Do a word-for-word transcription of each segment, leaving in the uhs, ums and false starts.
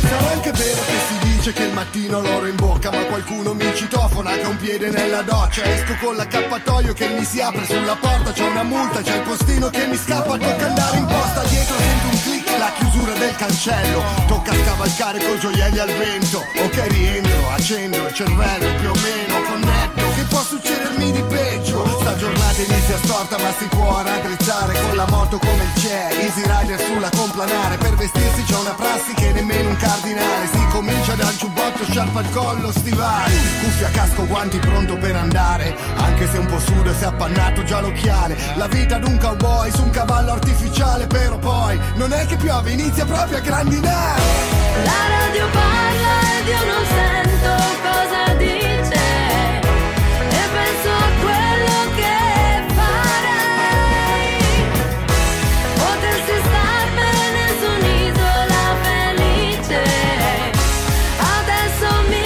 Sarà anche vero che si dice che il mattino l'oro in bocca, ma qualcuno mi citofona che ha un piede nella doccia. Esco con l'accappatoio che mi si apre sulla porta, c'è una multa, c'è il postino che mi scappa, tocca andare in posta, dietro sento un click, la chiusura del cancello, tocca scavalcare coi gioielli al vento. Ok, rientro, accendo il cervello, più o meno connetto, che può succedermi di peggio? Sta giornata inizia storta ma si può raddrizzare, con la moto come il C E, Easy Rider sulla complanare. Per vestirsi c'è una prassi che nemmeno un cardinale, si comincia dal giubbotto, sciarpa al collo, stivali, cuffia, casco, guanti, pronto per andare, anche se un po' sudo e si è appannato già l'occhiale. La vita d'un cowboy su un cavallo artificiale, però poi non è che piove, inizia proprio a grandinare. La radio parla ed io non sento cosa dice, e penso a quello che farei. Potersi starmene su un'isola felice, adesso mi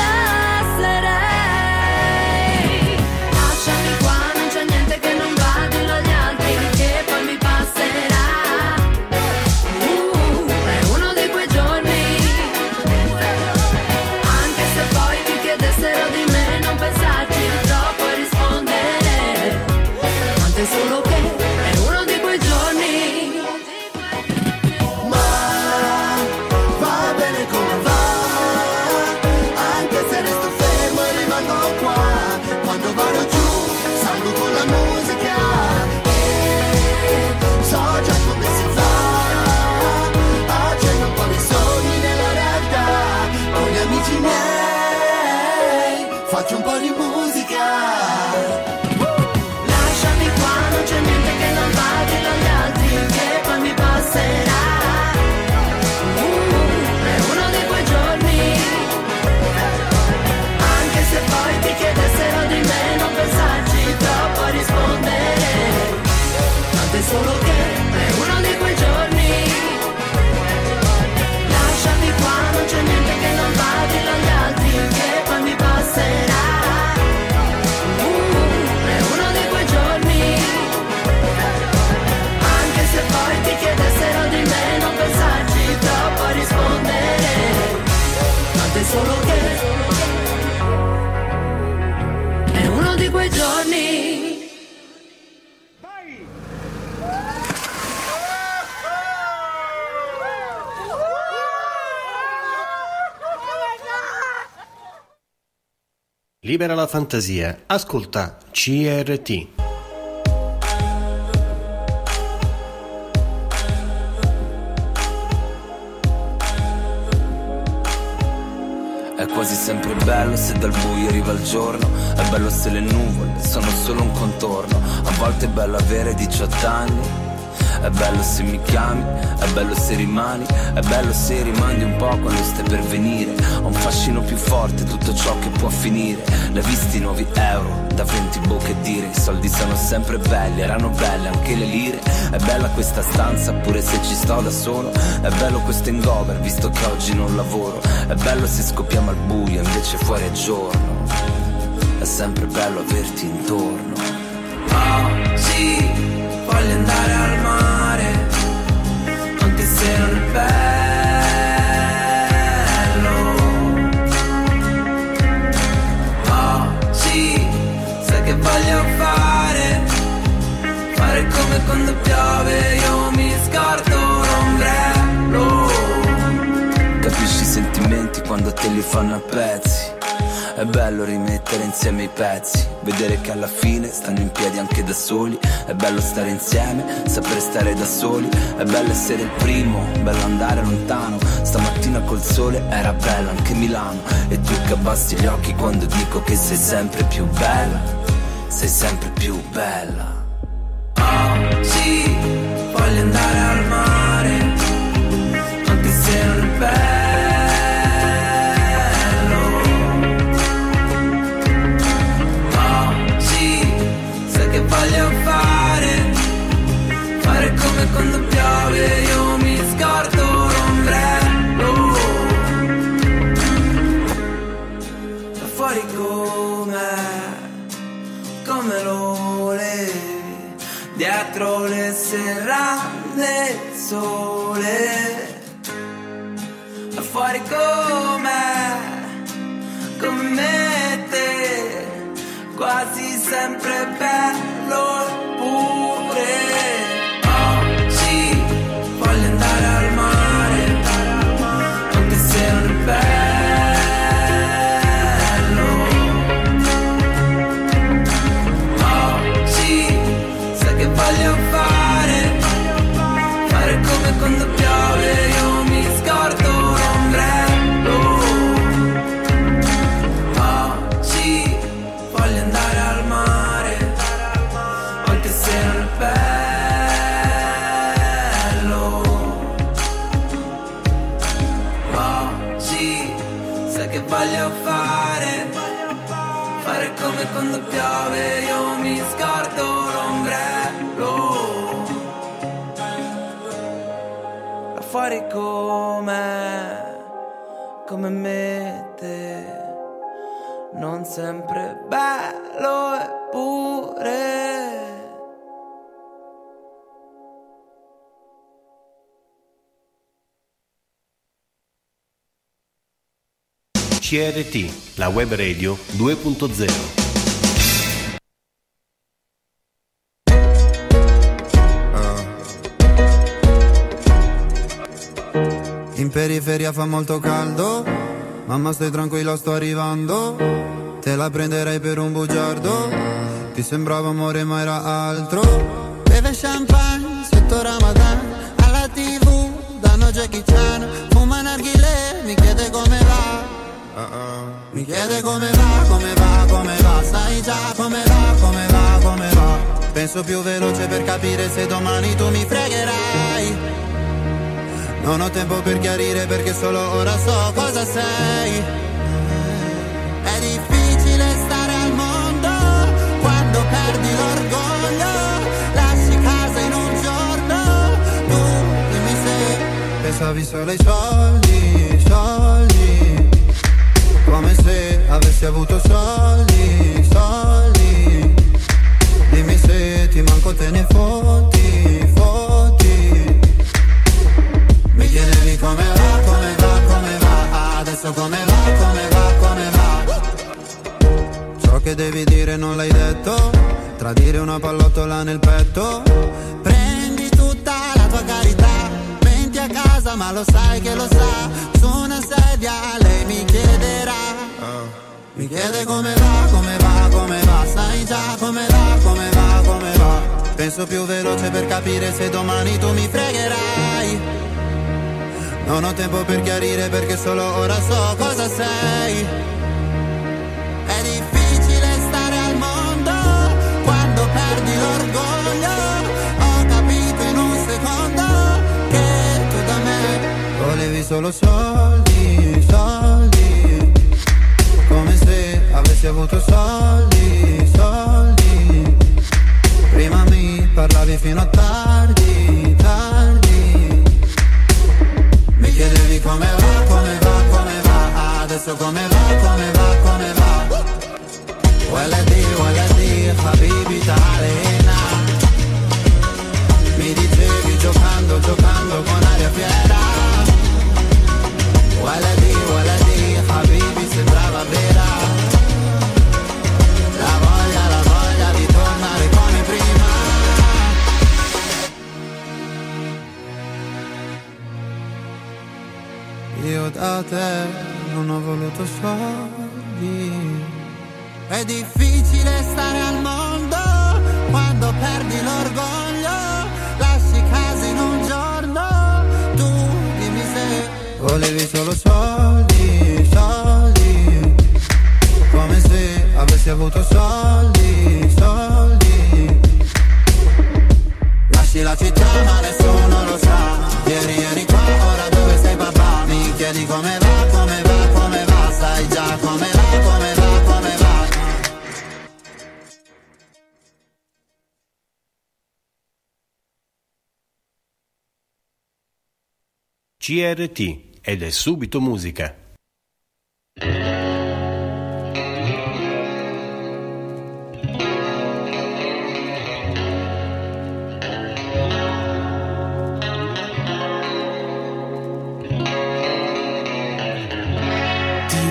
rilasserei. Lasciami qua, non c'è niente che non va, dillo agli altri che poi mi passerà. Uh, è uno di quei giorni, anche se poi mi chiedessero di me, non pensarci troppo a rispondere, tanto è solo che è uno di quei giorni. Ma va bene come va, anche se resto fermo e rimango qua. Quando vado giù salgo con la musica e so già come si fa. Accendo un po' di sogni nella realtà, con gli amici miei faccio un po' di musica. Lasciami qua, non c'è niente che non va, dillo agli altri che poi mi passerà. Uh, è uno di quei giorni, anche se poi ti chiedessero di me, non pensarci troppo a rispondere, tanto è solo che è uno di quei giorni. Lasciami qua, non c'è niente che non va, dillo agli altri che poi mi passerà. Uh, è uno di quei giorni, anche se poi ti chiedessero di me, non pensarci troppo a rispondere, tanto è solo che è uno di quei giorni. Libera la fantasia, ascolta C R T. È quasi sempre bello se dal buio arriva il giorno, è bello se le nuvole sono solo un contorno, a volte è bello avere diciotto anni. È bello se mi chiami, è bello se rimani, è bello se rimandi un po' quando stai per venire. Ho un fascino più forte, tutto ciò che può finire. L'hai visti i nuovi euro, da venti bocche e dire. I soldi sono sempre belli, erano belle anche le lire. È bella questa stanza, pure se ci sto da solo. È bello questo hangover, visto che oggi non lavoro. È bello se scoppiamo al buio, invece fuori è giorno. È sempre bello averti intorno. Oh, sì, voglio andare al mare, anche se non è bello. Oh, sì, sai che voglio fare, fare come quando piove, io mi scordo l'ombrello. Capisci i sentimenti quando te li fanno a pezzi. È bello rimettere insieme i pezzi, vedere che alla fine stanno in piedi anche da soli. È bello stare insieme, saper stare da soli. È bello essere il primo, bello andare lontano. Stamattina col sole era bella anche Milano. E tu che abbassi gli occhi quando dico che sei sempre più bella. Sei sempre più bella. Oh sì, voglio andare al mare, anche se non è bello. Voglio fare, fare come quando piove, io mi scordo l'ombrello. Da fuori com'è, come lo volevi, dietro le serrande il sole. È fuori come, come me te, quasi sempre bello pure. Oggi voglio andare al mare, anche se non è bello. Oggi sai che voglio fare, fare come quando piove, io mi scordo l'ombrello. Oggi voglio andare al mare, anche se non è bello. Oggi sai che voglio fare, fare come quando piove, io mi scordo l'ombrello. Fuori come, come me te, non sempre bello eppure. C R T, la web radio due punto zero. In periferia fa molto caldo, mamma stai tranquilla sto arrivando, te la prenderei per un bugiardo, ti sembrava amore ma era altro. Beve champagne sotto Ramadan, alla tv danno Jackie Chan, fuma narghilè, mi chiede come va, uh-uh. mi chiede come va, come va, come va, sai già come va, come va, come va. Penso più veloce per capire se domani tu mi fregherai. Non ho tempo per chiarire perché solo ora so cosa sei. È difficile stare al mondo quando perdi l'orgoglio. Lasci casa in un giorno, tu dimmi se pensavi solo ai soldi, soldi. Come se avessi avuto soldi, soldi. Dimmi se ti manco te ne fotti, fotti. Mi chiedevi come va, come va, come va. Adesso come va, come va, come va. Ciò che devi dire non l'hai detto, tradire una pallottola nel petto. Prendi tutta la tua carità, menti a casa ma lo sai che lo sa. Su una sedia lei mi chiederà, mi chiede come va, come va, come va. Sai già come va, come va, come va. Penso più veloce per capire se domani tu mi fregherai. Non ho tempo per chiarire perché solo ora so cosa sei. È difficile stare al mondo quando perdi l'orgoglio. Ho capito in un secondo che tu da me volevi solo soldi, soldi. Come se avessi avuto soldi, soldi. Prima mi parlavi fino a tardi, tardi. Mi chiedevi come va, come va, come va. Adesso come va, come va, come va. Waladi, waladi, habibi ta'alena. Mi dicevi giocando, giocando con aria fiera. Waladi, waladi, habibi sembrava vera. La voglia, la voglia di tornare come prima. Io da te non ho voluto soldi. È difficile stare al mondo quando perdi l'orgoglio. Lasci casa in un giorno, tu dimmi se volevi solo soldi, soldi. Come se avessi avuto soldi, soldi. Lasci la città ma nessuno lo sa. Ieri eri qua, ora dove sei papà? Mi chiedi come va, come va, come va. Sai già come va, come va, come va. C R T ed è subito musica.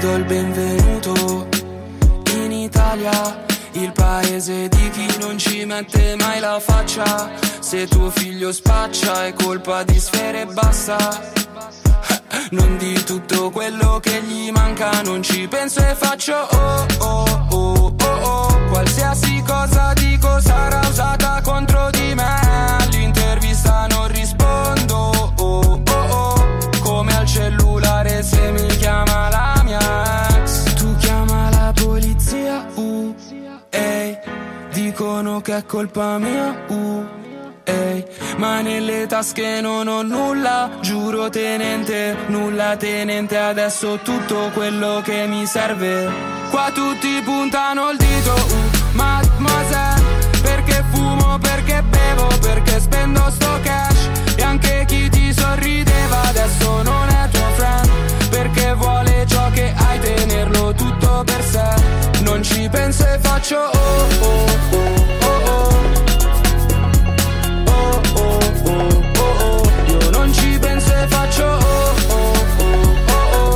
do il benvenuto in Italia, il paese di chi non ci mette mai la faccia. Se tuo figlio spaccia è colpa di Sfera Ebbasta. Non di tutto quello che gli manca, non ci penso e faccio oh oh oh oh oh. Qualsiasi cosa dico sarà usata contro di me. All'intervista non rispondo oh oh oh. Come al cellulare se mi chiama la mia ex. Tu chiama la polizia, uh, ehi. Dicono che è colpa mia, uh, ehi. Ma nelle tasche non ho nulla, giuro tenente, nulla tenente. Adesso tutto quello che mi serve. Qua tutti puntano il dito, uh, mademoiselle. Perché fumo, perché bevo, perché spendo sto cash. E anche chi ti sorrideva adesso non è tuo friend. Perché vuole ciò che hai, tenerlo tutto per sé. Non ci penso e faccio oh oh oh oh oh. Oh oh oh oh oh. Io non ci penso e faccio oh oh oh oh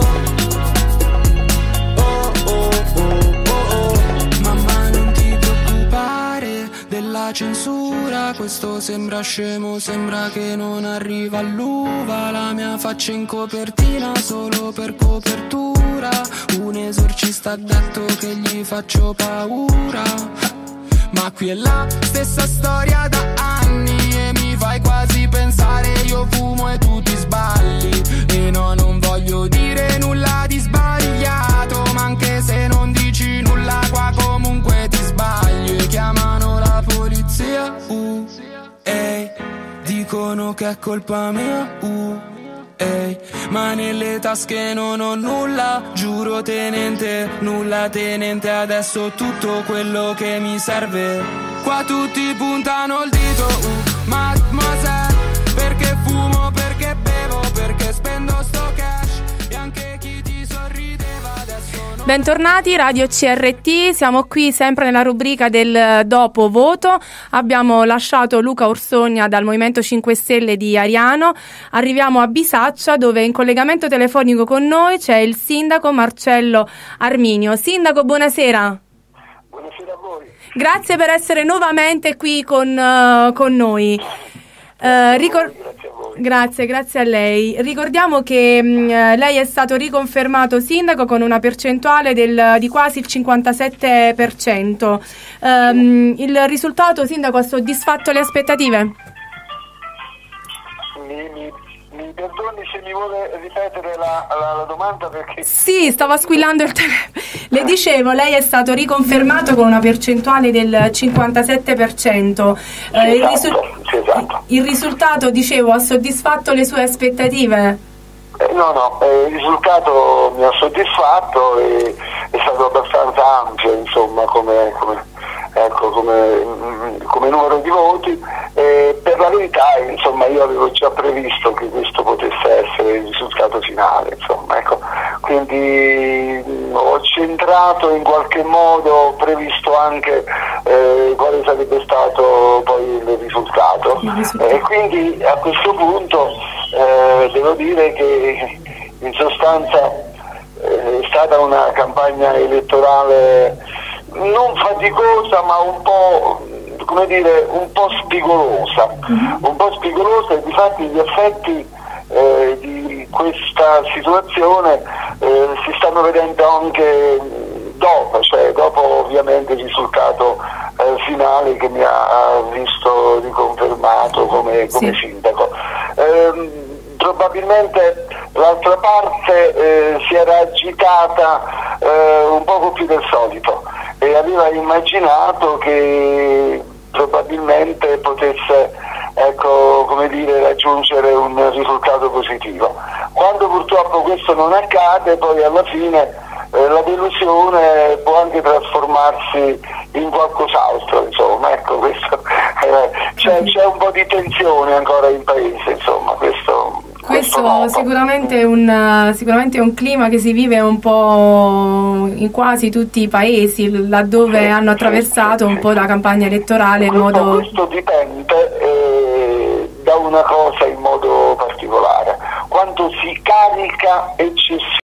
oh. Oh oh oh oh oh. Mamma non ti preoccupare della censura, questo sembra scemo, sembra che non arriva all'uva. La mia faccia in copertina solo per copertura. Un esorcista ha detto che gli faccio paura. Ma qui è la stessa storia da anni e mi fai quasi pensare io fumo e tu ti sbagli. E no, non voglio dire nulla di sbagliato, ma anche se non dici nulla qua comunque ti sbagli. E chiamano la polizia, uh, ehi. Dicono che è colpa mia, uh, ehi. Ma nelle tasche non ho nulla, giuro tenente, nulla tenente. Adesso tutto quello che mi serve. Qua tutti puntano il dito, uh, mademoiselle. Perché fumo, perché bevo, perché spendo sto cash. E anche chi ti sorrideva adesso non... Bentornati, Radio C R T, siamo qui sempre nella rubrica del dopo voto. Abbiamo lasciato Luca Ursogna dal Movimento cinque Stelle di Ariano, arriviamo a Bisaccia dove in collegamento telefonico con noi c'è il sindaco Marcello Arminio. Sindaco, buonasera. Buonasera a voi. Grazie per essere nuovamente qui con, uh, con noi. Uh, ricor- grazie a voi. Grazie, grazie a lei. Ricordiamo che mh, lei è stato riconfermato sindaco con una percentuale del, di quasi il cinquantasette per cento. Um, il risultato, sindaco, ha soddisfatto le aspettative? Mi, mi, mi perdoni se mi vuole ripetere la, la, la domanda perché... Sì, stava squillando il telefono. Le dicevo, lei è stato riconfermato con una percentuale del cinquantasette per cento. Eh, il, risu- sì, esatto. il risultato, dicevo, ha soddisfatto le sue aspettative? Eh, no, no, eh, il risultato mi ha soddisfatto e è stato abbastanza ampio, insomma, come, come, ecco, come, come numero di voti. Eh, per la verità, insomma, io avevo già previsto che questo potesse essere il risultato finale, insomma, ecco. Quindi mh, ho centrato in qualche modo, ho previsto anche eh, quale sarebbe stato poi il risultato. Il risultato. E quindi a questo punto eh, devo dire che in sostanza eh, è stata una campagna elettorale non faticosa ma un po', come dire, un po' spigolosa, uh-huh. un po' spigolosa e difatti gli effetti eh, di questa situazione eh, si stanno vedendo anche dopo, cioè dopo ovviamente il risultato eh, finale che mi ha visto riconfermato come, come sì. sindaco. Eh, probabilmente l'altra parte eh, si era agitata eh, un poco più del solito e aveva immaginato che probabilmente potesse, ecco, come dire, raggiungere un risultato positivo. Quando purtroppo questo non accade, poi alla fine eh, la delusione può anche trasformarsi in qualcos'altro, insomma, ecco, questo, eh, c'è, c'è un po' di tensione ancora in paese, insomma, questo... Questo sicuramente è un, sicuramente è un clima che si vive un po' in quasi tutti i paesi, laddove sì, hanno attraversato sì, un sì. po' la campagna elettorale questo, in modo... Questo dipende eh, da una cosa in modo particolare, quanto si carica eccessivamente